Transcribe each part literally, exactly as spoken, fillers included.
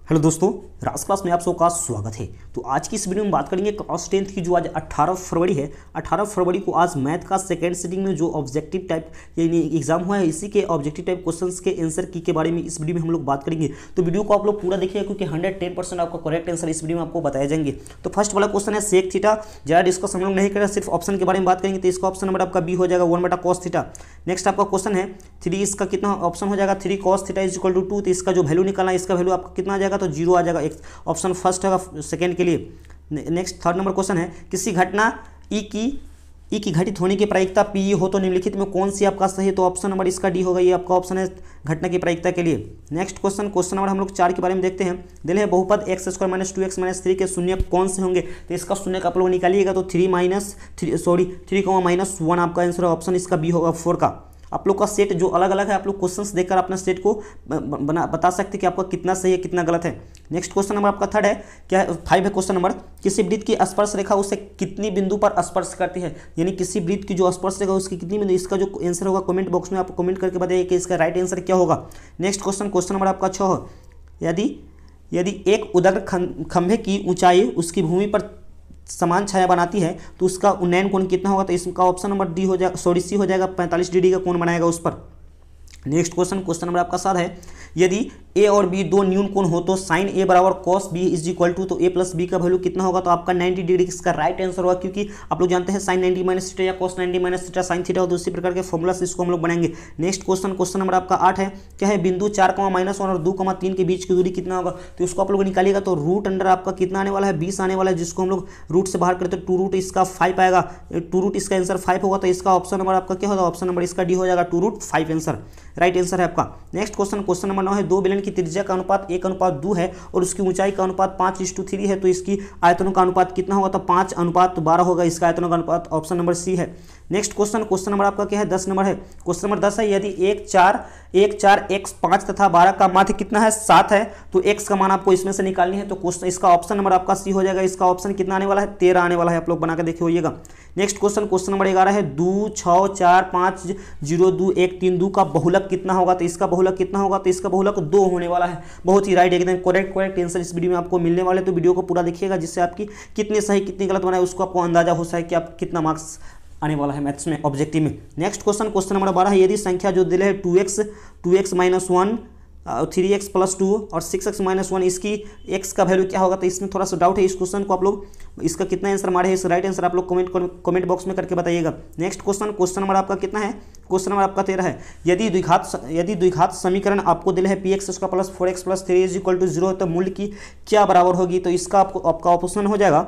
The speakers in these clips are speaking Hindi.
हेलो दोस्तों, राज क्लास में आप सबका स्वागत है। तो आज की इस वीडियो में बात करेंगे क्लास टेंथ की जो आज अठारह फरवरी है। अठारह फरवरी को आज मैथ का सेकेंड सिटिंग में जो ऑब्जेक्टिव टाइप यानी एग्जाम हुआ है, इसी के ऑब्जेक्टिव टाइप क्वेश्चंस के आंसर की के बारे में इस वीडियो में हम लोग बात करेंगे। तो वीडियो को आप लोग पूरा देखिएगा क्योंकि हंड्रेड टेन परसेंट आपका करेक्ट आंसर इस वीडियो में आपको बताए जाएंगे। तो फर्स्ट वाला क्वेश्चन है सेक थीटा। ज़्यादा डिस्कस हम लोग नहीं करें, सिर्फ ऑप्शन के बारे में बात करेंगे। तो इसका ऑप्शन नंबर आपका बी हो जाएगा, वन बटा कॉस थीटा। नेक्स्ट आपका क्वेश्चन है थ्री, इसका कितना ऑप्शन हो जाएगा, three cos theta is equal to two. तो इसका जो वैल्यू निकालना है, इसका वैल्यू आपका कितना आ जाएगा, तो जीरो आ जाएगा। ऑप्शन फर्स्ट है सेकंड के लिए। नेक्स्ट थर्ड नंबर क्वेश्चन है किसी घटना ई की ई की घटित होने की प्रायिकता पी हो तो निम्नलिखित में कौन सी आपका सही है, तो ऑप्शन नंबर इसका डी होगा। ये आपका ऑप्शन है घटना की प्रायिकता के लिए। नेक्स्ट क्वेश्चन क्वेश्चन नंबर हम लोग चार के बारे में देखते हैं। दिल है बहुपद x square minus two x minus three के शून्य कौन से होंगे। तो इसका शून्य का आप लोग निकालिएगा तो three minus three sorry three comma minus one आपका आंसर है। ऑप्शन इसका बी होगा फोर का। आप लोग का सेट जो अलग अलग है, आप लोग क्वेश्चंस देखकर अपना सेट को बना बता सकते हैं कि आपका कितना सही है कितना गलत है। नेक्स्ट क्वेश्चन नंबर आपका थर्ड है, क्या फाइव है क्वेश्चन नंबर, किसी वृत्त की स्पर्श रेखा उसे कितनी बिंदु पर स्पर्श करती है। यानी किसी वृत्त की जो स्पर्श रेखा उसकी कितनी बिंदु, इसका जो आंसर होगा कमेंट बॉक्स में आप कमेंट करके बताइए कि इसका राइट आंसर क्या होगा। नेक्स्ट क्वेश्चन क्वेश्चन नंबर आपका छः, यदि यदि एक उदग्र खंभे की ऊंचाई उसकी भूमि पर समान छाया बनाती है तो उसका उन्नयन कोण कितना होगा। तो इसका ऑप्शन नंबर डी हो जाएगा, सॉरी सी हो जाएगा, पैंतालीस डिग्री का कोण बनाएगा उस पर। नेक्स्ट क्वेश्चन क्वेश्चन नंबर आपका सात है, यदि ए और बी दो न्यून कोण हो तो साइन ए बराबर cos B is equal to, तो ए प्लस बी का वैल्यू कितना होगा, तो आपका नाइन्टी डिग्री इसका राइट आंसर होगा। क्योंकि आप लोग जानते हैं साइन नाइन्टी माइनस थीटा या cos ninety minus theta sine theta, तो उसी प्रकार के फॉर्मूला से इसको हम लोग बनाएंगे। नेक्स्ट क्वेश्चन क्वेश्चन नंबर आपका आठ है, क्या है बिंदु चार कमा माइनस वन और दो कमा तीन के बीच की दूरी कितना होगा। तो उसको आप लोग निकालिएगा तो रूट अंडर आपका कितना आने वाला है, बीस आने वाला है, जिसको हम लोग रूट से बाहर करते तो टू रूट इसका फाइव आएगा। टू रूट इसका आंसर फाइव होगा। तो इसका ऑप्शन नंबर आपका क्या होगा, ऑप्शन नंबर इसका डी हो जाएगा, two root five answer right answer है आपका। नेक्स्ट क्वेश्चन क्वेश्चन नंबर नौ है, दो बेलन की त्रिज्या का अनुपात एक अनुपात दो है और उसकी ऊंचाई का अनुपात पाँच इस टू थ्री है, तो इसकी आयतनों का अनुपात कितना होगा, तो पाँच अनुपात बारह होगा। इसका आयतनों का अनुपात ऑप्शन नंबर सी है। नेक्स्ट क्वेश्चन क्वेश्चन नंबर आपका क्या है, दस नंबर है। क्वेश्चन नंबर दस है, यदि एक चार एक चार एक्स पाँच तथा बारह का माध्य कितना है, सात है, तो एक्स का मान आपको इसमें से निकालनी है। तो क्वेश्चन इसका ऑप्शन नंबर आपका सी हो जाएगा। इसका ऑप्शन कितना आने वाला है, तेरह आने वाला है। आप लोग बना के देखिए होइएगा। नेक्स्ट क्वेश्चन क्वेश्चन नंबर ग्यारह है, दो छः चार पाँच जीरो दो एक तीन दो का बहुलक कितना होगा। तो इसका बहुलक कितना होगा, तो इसका बहुलक दो होने वाला है। बहुत ही राइट, एकदम करेक्ट करेक्ट आंसर इस वीडियो में आपको मिलने वाले। तो वीडियो को पूरा देखिएगा जिससे आपकी कितने सही कितनी गलत बनाए उसको आपको अंदाजा हो सके कि आप कितना मार्क्स आने वाला है मैथ्स में ऑब्जेक्टिव में। नेक्स्ट क्वेश्चन क्वेश्चन नंबर बारह है, यदि संख्या जो दिले है two x two x minus one three x plus two और सिक्स एक्स माइनस वन, इसकी एक्स का वैल्यू क्या होगा। तो इसमें थोड़ा सा डाउट है। इस क्वेश्चन को आप लोग इसका कितना आंसर मारे है, इस राइट आंसर आप लोग कमेंट कमेंट बॉक्स में करके बताइएगा। नेक्स्ट क्वेश्चन क्वेश्चन नंबर आपका कितना है, क्वेश्चन नंबर आपका तेरह है, यदि द्विघात यदि द्विघात समीकरण आपको दिल है P x square plus four x plus three is equal to zero, तो मूल्य की क्या बराबर होगी। तो इसका आपको आपका ऑप्शन हो जाएगा,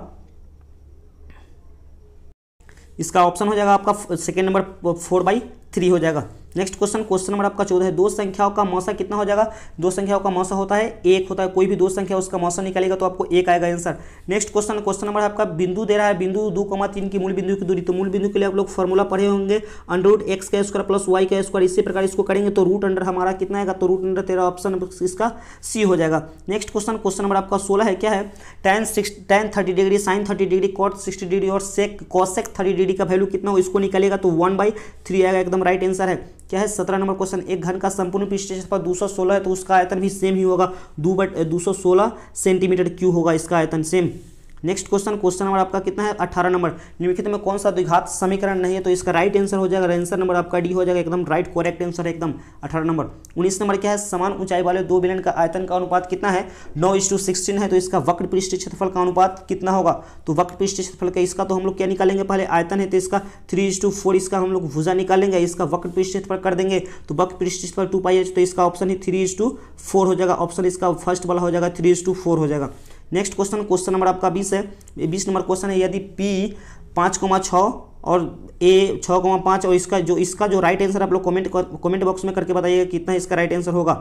इसका ऑप्शन हो जाएगा आपका second number four by three हो जाएगा। नेक्स्ट क्वेश्चन क्वेश्चन नंबर आपका चौदह है, दो संख्याओं का मौसा कितना हो जाएगा। दो संख्याओं का मौसा होता है एक होता है, कोई भी दो संख्या उसका मौसा निकालेगा तो आपको एक आएगा answer. Next question question number आपका बिंदु दे रहा है, बिंदु दो कमा तीन की मूल बिंदु की दूरी। तो मूल बिंदु के लिए आप लोग फॉर्मूला पढ़े होंगे, अंडर रूट एक्स का स्क्वायर प्लस वाई का स्क्वायर। इसी प्रकार इसको करेंगे तो रूट अंडर हमारा कितना आएगा, तो रूट अंडर तेरह ऑप्शन इसका सी हो जाएगा। नेक्स्ट क्वेश्चन क्वेश्चन नंबर आपका सोलह है, क्या है tan six tan thirty degree sine thirty degree cot sixty degree और सेक कॉसेक थर्टी डिग्री का वैल्यू कितना हो, इसको निकालेगा तो वन बाई थ्री आएगा। एकदम राइट आंसर है। क्या है सत्रह नंबर क्वेश्चन, एक घन का संपूर्ण पृष्ठ क्षेत्रफल दो सौ सोलह है तो उसका आयतन भी सेम ही होगा, दो बट दो सौ सोलह सेंटीमीटर क्यूब होगा इसका आयतन same. Next question question number आपका कितना है, अठारह नंबर, निम्नलिखित में कौन सा द्विघात समीकरण नहीं है। तो इसका राइट आंसर हो जाएगा, आंसर नंबर आपका डी हो जाएगा, एकदम राइट करेक्ट आंसर है एकदम अठारह नंबर। उन्नीस नंबर क्या है, समान ऊंचाई वाले दो बेलन का आयतन का अनुपात कितना है, नौ इस टू सिक्सटीन है, तो इसका वक्र पृष्ठ क्षेत्रफल का अनुपात कितना होगा। तो वक्र पृष्ठ क्षेत्रफल का इसका तो हम लोग क्या निकालेंगे, पहले आयतन है तो इसका थ्री इस टू फोर इसका हम लोग भुजा निकालेंगे, इसका वक्र पृष्ठ क्षेत्रफल कर देंगे तो वक्र पृष्ठ क्षेत्रफल टू पाई एच, तो इसका ऑप्शन ही थ्री इस टू फोर हो जाएगा। ऑप्शन इसका फर्स्ट वाला हो जाएगा, थ्री इस टू फोर हो जाएगा। नेक्स्ट क्वेश्चन क्वेश्चन नंबर आपका बीस है, बीस नंबर क्वेश्चन है, यदि पी पाँच कोमा छः और ए छः कोमा पाँच और इसका जो इसका जो राइट आंसर आप लोग कमेंट कमेंट बॉक्स में करके बताइएगा कितना इसका राइट आंसर होगा।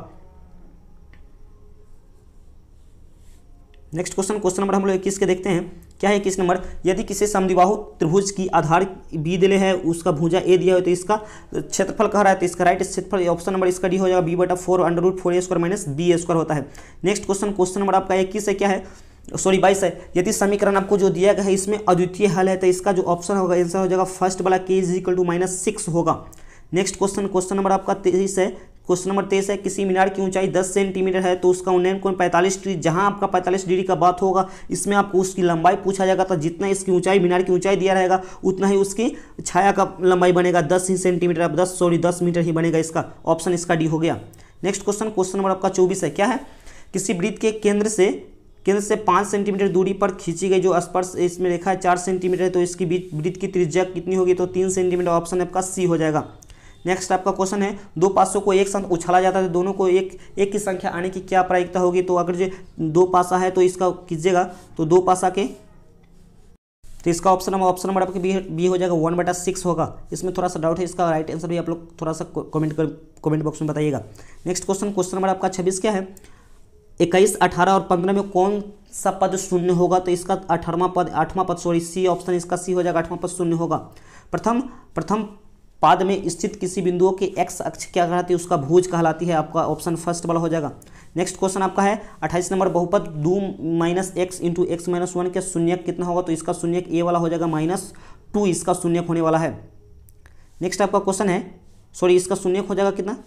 नेक्स्ट क्वेश्चन क्वेश्चन नंबर हम लोग इक्कीस के देखते हैं, क्या है इक्कीस नंबर, यदि किसी समद्विबाहु त्रिभुज की आधार बी दिले है उसका भुजा ए दिया है तो इसका क्षेत्रफल कह रहा है, तो इसका राइट क्षेत्रफल ऑप्शन नंबर इसका डी हो जाएगा, बी बटा four under root four A square minus B A square होता है। नेक्स्ट क्वेश्चन क्वेश्चन नंबर आपका इक्कीस है, क्या है सॉरी बाईस है, यदि समीकरण आपको जो दिया गया है इसमें अद्वितीय हल है तो इसका जो ऑप्शन होगा आंसर हो जाएगा फर्स्ट वाला K is equal to minus six होगा। नेक्स्ट क्वेश्चन क्वेश्चन नंबर आपका तेईस है, क्वेश्चन नंबर तेईस है, किसी मीनार की ऊंचाई दस सेंटीमीटर है तो उसका उन्नयन कोण पैंतालीस डिग्री। जहां आपका पैंतालीस डिग्री का बात होगा इसमें आपको उसकी लंबाई पूछा जाएगा, तो जितना इसकी ऊंचाई मीनार की ऊंचाई दिया रहेगा उतना ही उसकी छाया का लंबाई बनेगा, दस ही सेंटीमीटर, दस सॉरी दस मीटर ही बनेगा इसका। ऑप्शन इसका डी हो गया। नेक्स्ट क्वेश्चन, क्वेश्चन नंबर आपका चौबीस है, क्या है, किसी वृत्त के केंद्र से केंद्र से पाँच सेंटीमीटर दूरी पर खींची गई जो स्पर्श इसमें रेखा है चार सेंटीमीटर है तो इसकी वृत्त की त्रिज्या कितनी होगी, तो तीन सेंटीमीटर। ऑप्शन आपका सी हो जाएगा। नेक्स्ट आपका क्वेश्चन है, दो पासों को एक साथ उछाला जाता है तो दोनों को एक एक की संख्या आने की क्या प्रायिकता होगी, तो अगर जो दो पासा है तो इसका कीजिएगा तो दो पासा के, तो इसका ऑप्शन नंबर ऑप्शन नंबर आपके बी बी हो जाएगा, वन बटा सिक्स होगा। इसमें थोड़ा सा डाउट है, इसका राइट आंसर भी आप लोग थोड़ा सा कमेंट कर कमेंट बॉक्स में बताइएगा। नेक्स्ट क्वेश्चन, क्वेश्चन नंबर आपका छब्बीस क्या है, इक्कीस, अठारह और पंद्रह में कौन सा पद शून्य होगा, तो इसका अठारहवां पद आठवां पद सॉरी सी ऑप्शन इसका सी हो जाएगा, आठवां पद शून्य होगा। प्रथम प्रथम पाद में स्थित किसी बिंदुओं के एक्स अक्ष क्या कहलाती है, उसका भुज कहलाती है, आपका ऑप्शन फर्स्ट वाला हो जाएगा। नेक्स्ट क्वेश्चन आपका है अट्ठाईस नंबर, बहुपद दो minus x into x minus one का शून्यक कितना होगा, तो इसका शून्यक ए वाला हो जाएगा, माइनस टू इसका शून्यक होने वाला है। नेक्स्ट आपका क्वेश्चन है, सॉरी इसका शून्यक हो जाएगा कितना,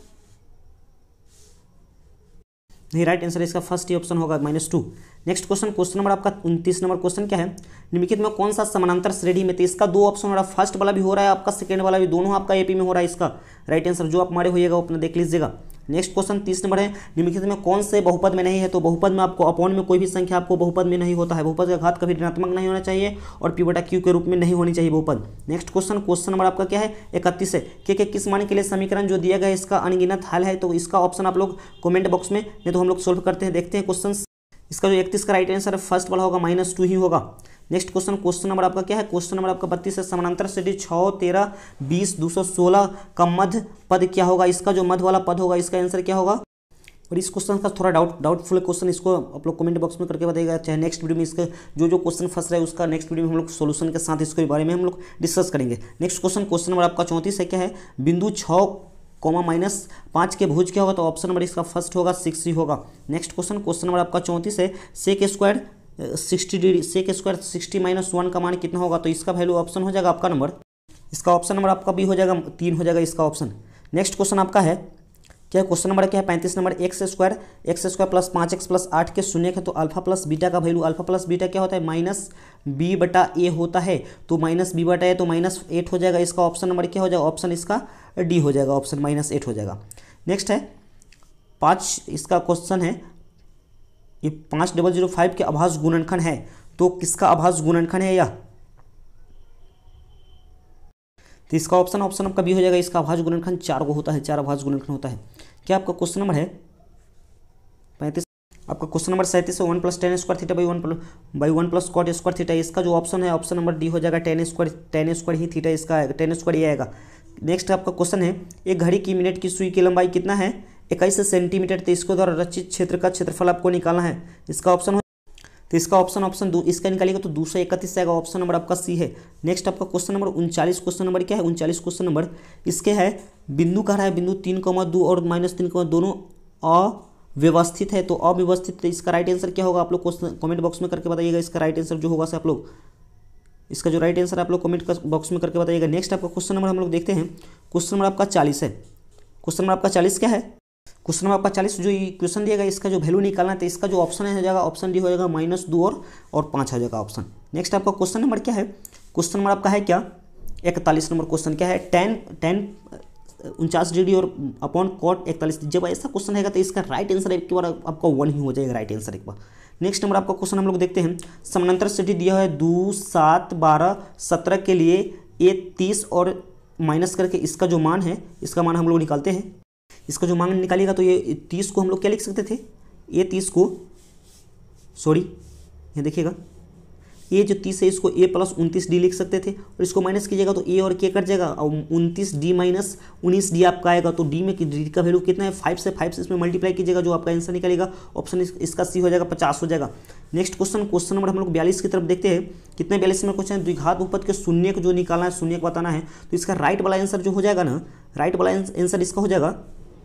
नहीं राइट आंसर इसका फर्स्ट ही ऑप्शन होगा, minus two. Next question, question number आपका उनतीस नंबर क्वेश्चन क्या है, निम्नलिखित में कौन सा समानांतर श्रेणी में, तो इसका दो ऑप्शन हो रहा है, फर्स्ट वाला भी हो रहा है आपका, सेकंड वाला भी, दोनों आपका एपी में हो रहा है। इसका राइट आंसर जो आप हमारे होइएगा वो अपना देख लीजिएगा। नेक्स्ट क्वेश्चन तीस नंबर है, निम्नलिखित में कौन से बहुपद में नहीं है, तो बहुपद में आपको अपॉन में कोई भी संख्या आपको बहुपद में नहीं होता है, बहुपद का घात कभी ऋणात्मक नहीं होना चाहिए और पी बटा क्यू के रूप में नहीं होनी चाहिए बहुपद। नेक्स्ट क्वेश्चन, क्वेश्चन नंबर आपका क्या है इकतीस है, के के किस मान के लिए समीकरण जो दिया गया है इसका अनगिनत हल है, तो इसका ऑप्शन आप लोग कमेंट बॉक्स में, नहीं तो हम लोग सोल्व करते हैं, देखते हैं क्वेश्चन। इसका जो इकतीस का राइट आंसर है फर्स्ट वाला होगा, माइनस टू ही होगा। नेक्स्ट क्वेश्चन, क्वेश्चन नंबर आपका क्या है, क्वेश्चन नंबर आपका बत्तीस है, समानांतर श्रेणी छः, तेरह, बीस, दो सौ सोलह का मध्य पद क्या होगा, इसका जो मध्य वाला पद होगा इसका आंसर क्या होगा। और इस क्वेश्चन का थोड़ा डाउट डाउटफुल क्वेश्चन, इसको आप लोग कमेंट बॉक्स में करके बताइएगा, चाहे नेक्स्ट वीडियो में इसका जो जो क्वेश्चन फंस रहा है उसका नेक्स्ट वीडियो में हम लोग सोल्यूशन के साथ इसके बारे में हम लोग डिस्कस करेंगे। नेक्स्ट क्वेश्चन, क्वेश्चन नंबर आपका चौंतीस है, क्या है, बिंदु छः कॉमा माइनस पाँच के भुज क्या होगा, तो ऑप्शन नंबर इसका फर्स्ट होगा, सिक्स ही होगा। नेक्स्ट क्वेश्चन, क्वेश्चन नंबर आपका चौंतीस है, sec square sixty degree sec square sixty minus one का मान कितना होगा, तो इसका वैल्यू ऑप्शन हो जाएगा आपका नंबर, इसका ऑप्शन नंबर आपका भी हो जाएगा, तीन हो जाएगा इसका ऑप्शन। नेक्स्ट क्वेश्चन आपका है क्या, क्वेश्चन नंबर क्या है पैंतीस number, x square x square plus पाँच एक्स प्लस आठ के शून्य है, तो अल्फा प्लस बीटा का वैल्यू, अल्फा प्लस बीटा क्या होता है, माइनस बी बटा ए होता है, तो माइनस बी बटा ए तो माइनस एट हो जाएगा, इसका ऑप्शन नंबर क्या हो जाएगा, ऑप्शन इसका डी हो जाएगा, ऑप्शन माइनस एट हो जाएगा। नेक्स्ट है पाँच, इसका क्वेश्चन है ये पाँच डबल जीरो फाइव के अभाज्य गुणनखंड है, तो किसका अभाज्य गुणनखंड है यह, तो इसका ऑप्शन ऑप्शन आपका भी हो जाएगा, इसका अभाज्य गुणनखंड चार को होता है, चार अभाज्य गुणनखंड होता है। क्या आपका क्वेश्चन नंबर है पैंतीस, आपका क्वेश्चन नंबर सैंतीस है, one plus tan square theta by one plus by one plus cot square theta, इसका जो ऑप्शन है ऑप्शन नंबर डी हो जाएगा, टेन स्क्वायर टेन स्क्वायर ही थीटा इसका आएगा, टेन स्क्वायर ये आएगा। नेक्स्ट आपका क्वेश्चन है, एक घड़ी की मिनट की सुई की लंबाई कितना है, इक्कीस सेंटीमीटर, तो इसको द्वारा रचित क्षेत्र का क्षेत्रफल आपको निकालना है, इसका ऑप्शन, तो इसका ऑप्शन ऑप्शन दो इसका निकालिएगा तो दो सौ इकतीस आएगा, ऑप्शन नंबर आपका सी है। नेक्स्ट आपका क्वेश्चन नंबर उनचालीस, क्वेश्चन नंबर क्या है उनचालीस क्वेश्चन नंबर, इसके है बिंदु कह रहा है बिंदु तीन कॉमा दो और माइनस तीन कॉमा दोनों अव्यवस्थित है, तो अव्यवस्थित, तो इसका राइट आंसर क्या होगा, आप लोग क्वेश्चन कमेंट बॉक्स में करके बताइएगा, इसका राइट आंसर जो होगा से आप लोग, इसका जो राइट आंसर आप लोग कमेंट बॉक्स में करके बताइएगा। नेक्स्ट आपका क्वेश्चन नंबर हम लोग देखते हैं, क्वेश्चन नंबर आपका चालीस है, क्वेश्चन नंबर आपका चालीस क्या है, क्वेश्चन नंबर आपका चालीस जो क्वेश्चन दिया गया इसका जो वैल्यू निकालना है, तो इसका जो ऑप्शन है हो जाएगा ऑप्शन डी हो जाएगा, माइनस दो और और पाँच हो जाएगा ऑप्शन। नेक्स्ट आपका क्वेश्चन नंबर क्या है, क्वेश्चन नंबर आपका है क्या इकतालीस नंबर क्वेश्चन क्या है, टेन टेन उनचास डिग्री और अपॉन कॉट इकतालीस, जब ऐसा क्वेश्चन है तो इसका राइट आंसर एक बार आपका वन ही हो जाएगा राइट आंसर एक बार। नेक्स्ट नंबर आपका क्वेश्चन हम लोग देखते हैं, समानांतर श्रेणी दिया है दो सात बारह सत्रह के लिए ए तीस और माइनस करके इसका जो मान है इसका मान हम लोग निकालते हैं, इसका जो मान निकालिएगा तो ये तीस को हम लोग क्या लिख सकते थे, ये तीस को सॉरी ये देखिएगा ये जो तीस है इसको ए प्लस उनतीस डी लिख सकते थे, और इसको माइनस कीजिएगा तो ए और के कट जाएगा और उनतीस डी माइनस उन्नीस डी आपका आएगा, तो डी में डी का वैल्यू कितना है फाइव से फाइव से इसमें मल्टीप्लाई कीजिएगा, जो आपका आंसर निकलेगा ऑप्शन इस, इसका सी हो जाएगा, पचास हो जाएगा। नेक्स्ट क्वेश्चन क्वेश्चन नंबर हम लोग बयालीस की तरफ देखते हैं, कितने बयालीस में क्वेश्चन द्विघात बहुपद के शून्य को जो निकालना है शून्य को बताना है, तो इसका राइट वाला आंसर जो हो जाएगा ना, राइट वाला आंसर इसका हो जाएगा,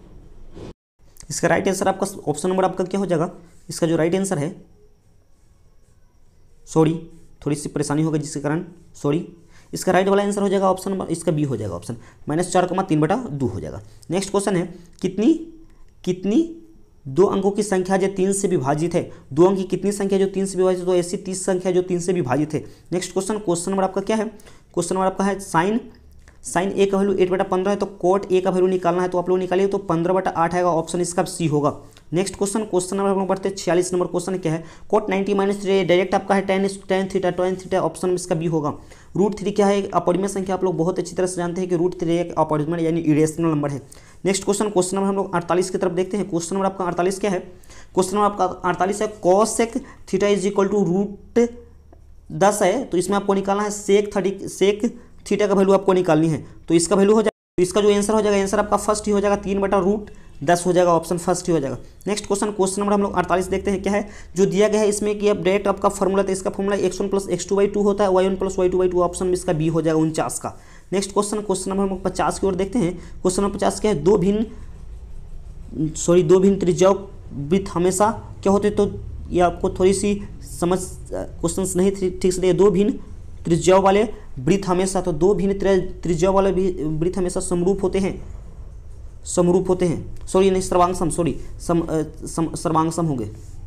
इसका राइट आंसर आपका ऑप्शन नंबर आपका क्या हो जाएगा, इसका जो राइट आंसर है सॉरी थोड़ी सी परेशानी होगी जिसके कारण सॉरी इसका राइट वाला आंसर हो जाएगा ऑप्शन नंबर, इसका बी हो जाएगा ऑप्शन माइनस चार कमा तीन बटा दो हो जाएगा। नेक्स्ट क्वेश्चन है कितनी कितनी दो अंकों की संख्या जो तीन से विभाजित है, दो अंक की कितनी संख्या जो तीन से विभाजित है, तो ऐसी तीस संख्या जो तीन से विभाजित है। नेक्स्ट क्वेश्चन क्वेश्चन नंबर आपका क्या है, क्वेश्चन नंबर आपका है साइन साइन ए का वैल्यू एट बटा पंद्रह है, तो कोट ए का वैल्यू निकालना है, तो आप लोग निकालिए, तो पंद्रह बटा आठ आएगा, ऑप्शन इसका सी होगा। नेक्स्ट क्वेश्चन क्वेश्चन नंबर हम लोग बढ़ते हैं छियालीस नंबर क्वेश्चन क्या है, cot ninety minus three direct आपका है tan tan theta tan theta, option इसका बी होगा। रूट थ्री क्या है, अपरिमेय संख्या, आप लोग बहुत अच्छी तरह से जानते हैं कि रूट थ्री एक अपरिमेय यानी इरेशनल नंबर है। नेक्स्ट क्वेश्चन क्वेश्चन नंबर हम लोग अड़तालीस की तरफ देखते हैं। क्वेश्चन नंबर आपका अड़तालीस क्या है, क्वेश्चन नंबर आपका अड़तालीस है cosec theta is equal to root दस है, तो इसमें आपको निकालना है सेक थर्टी सेक थीटा का वैल्यू आपको निकालनी है, तो इसका वैल्यू हो जाएगा, तो इसका जो आंसर हो जाएगा, आंसर आपका फर्स्ट ही हो जाएगा, तीन बटा रूट दस हो जाएगा, ऑप्शन फर्स्ट ही हो जाएगा। नेक्स्ट क्वेश्चन क्वेश्चन नंबर हम लोग अड़तालीस देखते हैं क्या है, जो दिया गया है इसमें कि अब डायरेक्ट आपका फॉर्मूला था, इसका formula x one plus x two by two होता है, y one plus y two by two, option इसका बी हो जाएगा उनचास का। नेक्स्ट क्वेश्चन क्वेश्चन नंबर हम लोग पचास की ओर देखते हैं। क्वेश्चन नंबर पचास क्या है, दो भिन्न सॉरी दो भिन्न त्रिज्या वृत्त हमेशा क्या होते, तो ये आपको थोड़ी सी समझ क्वेश्चन नहीं ठीक से दिए, दो भिन्न त्रिज्याओं वाले वृत्त हमेशा, तो दो भिन्न त्रिज्या वाले वृत्त हमेशा समरूप होते हैं, समरूप होते हैं सॉरी नहीं सर्वांगसम सॉरी सम, सम सर्वांगसम हो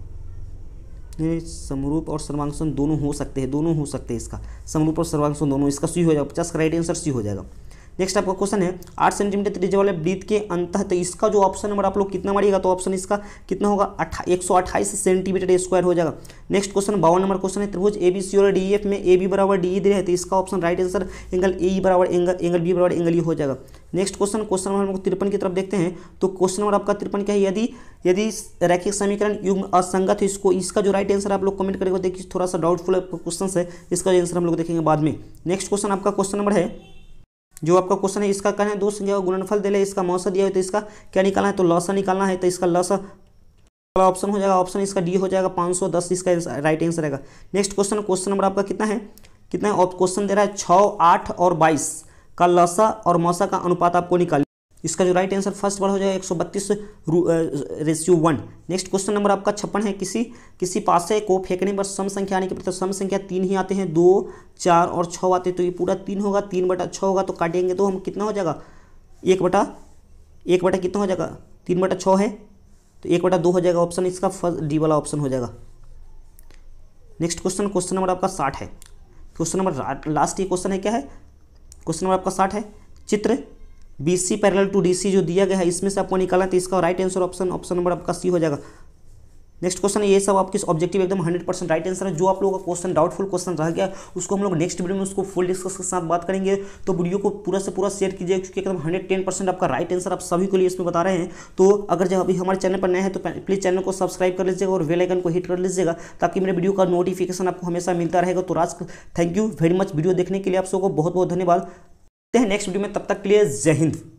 गए, समरूप और सर्वांगसम दोनों हो सकते हैं, दोनों हो सकते हैं, इसका समरूप और सर्वांगसम दोनों, इसका सी हो जाएगा, पचास का राइट आंसर सी हो जाएगा। नेक्स्ट आपका क्वेश्चन है आठ सेंटीमीटर त्रिज्या वाले वृत्त के अंतः, तो इसका जो ऑप्शन नंबर आप लोग कितना मारिएगा, तो ऑप्शन इसका कितना होगा, एक सौ अट्ठाईस सेंटीमीटर स्क्वायर हो जाएगा। नेक्स्ट क्वेश्चन बावन नंबर क्वेश्चन है त्रिभुज ए बी सी और डी एफ में ए बी बराबर डी दे है, तो इसका option right answer angle A बराबर एंगल एंगल बी बराबर एंगल ई हो जाएगा। नेक्स्ट क्वेश्चन क्वेश्चन नंबर हम लोग तिरपन की तरफ देखते हैं, तो क्वेश्चन नंबर आपका तिरपन क्या है, यदि यदि रैखिक समीकरण युग्म असंगत है, इसको इसका जो राइट आंसर आप लोग कमेंट करेंगे, देखिए थोड़ा सा डाउटफुल क्वेश्चन है, इसका आंसर हम लोग देखेंगे बाद में। नेक्स्ट क्वेश्चन आपका क्वेश्चन नंबर है जो आपका क्वेश्चन है, इसका कहना है दो संख्या का गुणनफल दे ले, इसका मौसा दिया है, तो इसका क्या निकालना है, तो लौसा निकालना है, तो इसका लौसा वाला ऑप्शन हो जाएगा, ऑप्शन इसका डी हो जाएगा पाँच सौ दस, इसका राइट आंसर रहेगा। नेक्स्ट क्वेश्चन क्वेश्चन नंबर आपका कितना है, कितना है क्वेश्चन दे रहा है छः आठ और बाईस का लौसा और मौसा का अनुपात आपको निकालिए, इसका जो राइट आंसर फर्स्ट वाला हो जाएगा एक सौ बत्तीस ratio one. Next question number आपका छप्पन है, किसी किसी पासे को फेंकने पर सम संख्या आने के प्रति सम संख्या तीन ही आते हैं, दो चार और छः आते हैं, तो ये पूरा तीन होगा, तीन बटा छः होगा, तो काटेंगे तो हम कितना हो जाएगा, एक बटा एक बटा कितना हो जाएगा, तीन बटा छः है, तो एक बटा दो हो जाएगा, ऑप्शन इसका फर्स्ट डी वाला ऑप्शन हो जाएगा। नेक्स्ट क्वेश्चन क्वेश्चन नंबर आपका साठ है, क्वेश्चन नंबर लास्ट ये क्वेश्चन है क्या है, क्वेश्चन नंबर आपका साठ है, चित्र B C parallel to D C जो दिया गया है, इसमें से आपको निकालना है, तो इसका right answer option option number आपका सी हो जाएगा। नेक्स्ट क्वेश्चन ये सब आपके ऑब्जेक्टिव एकदम हंड्रेड परसेंट राइट आंसर है। जो आप लोगों का क्वेश्चन डाउटफुल क्वेश्चन रह गया उसको हम लोग नेक्स्ट वीडियो में उसको फुल डिस्कस के साथ बात करेंगे, तो वीडियो को पूरा से पूरा शेयर कीजिए, क्योंकि एकदम हंड्रेड टेन परसेंट आपका राइट आंसर आप सभी के लिए इसमें बता रहे हैं। तो अगर जब अभी हमारे चैनल पर नए हैं तो प्लीज़ चैनल को सब्सक्राइब कर लीजिएगा और बेल आइकन को हिट कर लीजिएगा, ताकि मेरे वीडियो का नोटिफिकेशन आपको हमेशा मिलता रहेगा। तो Raj thank you very much video देखने के लिए, आप सबको बहुत बहुत धन्यवाद। नेक्स्ट वीडियो में, तब तक के लिए जय हिंद।